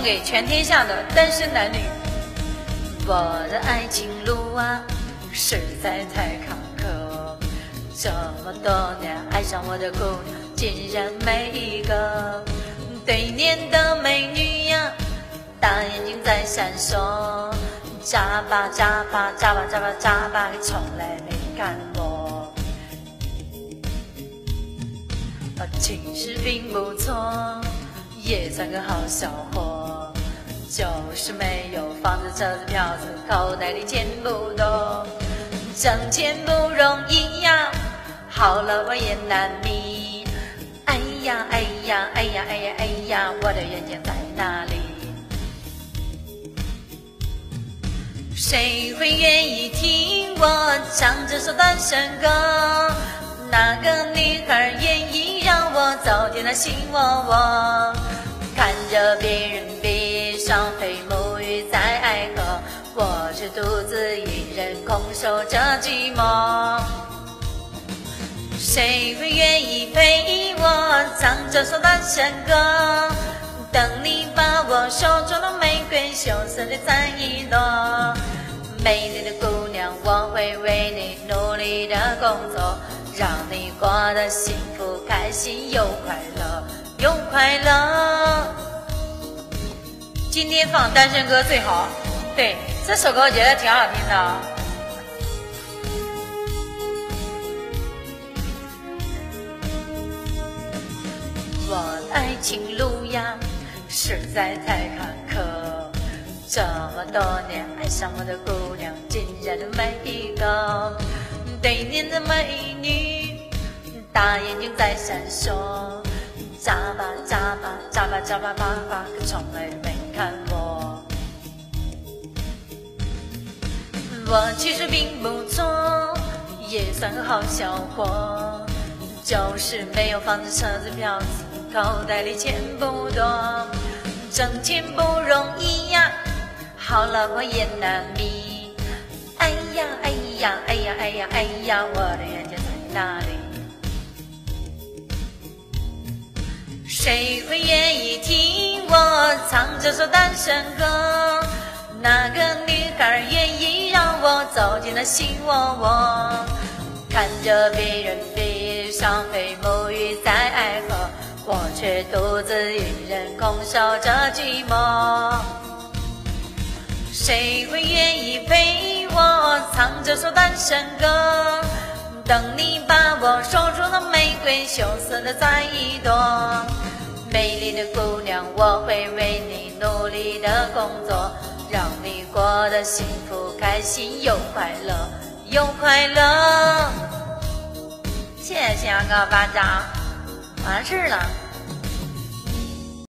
给全天下的单身男女。我的爱情路啊，实在太坎坷，这么多年爱上我的姑娘，竟然没一个对脸的美女呀，大眼睛在闪烁，眨巴眨巴眨巴眨巴眨巴，从来没看过。其实并不错，也算个好小伙，就是没有房子、车子、票子，口袋里钱不多。挣钱不容易呀，好老婆也难觅。哎呀哎呀哎呀哎呀哎呀，我的远见在哪里？谁会愿意听我唱这首单身歌？哪个女孩愿意让我走进了心窝窝？看着别人闭上腿沐浴在爱河，我却独自一人空守着寂寞。谁会愿意陪我唱这首单身歌？等你把我手中的玫瑰羞涩地摘一朵。美丽的姑娘，我会为你努力的工作，让你过得幸福开心又快乐又快乐。今天放单身歌最好，对，这首歌我觉得挺好听的。我的爱情路呀，实在太坎坷，这么多年爱上我的姑娘，竟然没一个对脸的美女，大眼睛在闪烁，眨巴眨巴眨巴眨巴眨巴，可从来没看过。我其实并不错，也算个好小伙，就是没有房子、车子、票子，口袋里钱不多。挣钱不容易呀，好老婆也难觅。哎呀哎呀哎呀哎呀哎呀，我的远见在哪里？谁会愿意听我唱这首单身歌？哪个女孩愿意让我走进了心窝窝？看着别人闭上腿沐浴在爱河，我却独自一人空守着寂寞。谁会愿意陪我唱这首单身歌？等你把我手中的玫瑰羞涩地摘一朵。美丽的姑娘，我会为你努力的工作，让你过得幸福开心又快乐又快乐。谢谢阿哥巴掌，完事了。